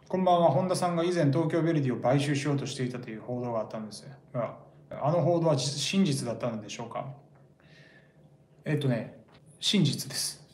こんばんは。本田さんが以前東京ヴェルディを買収しようとしていたという報道があったんですが、あの報道は真実だったのでしょうか？真実です。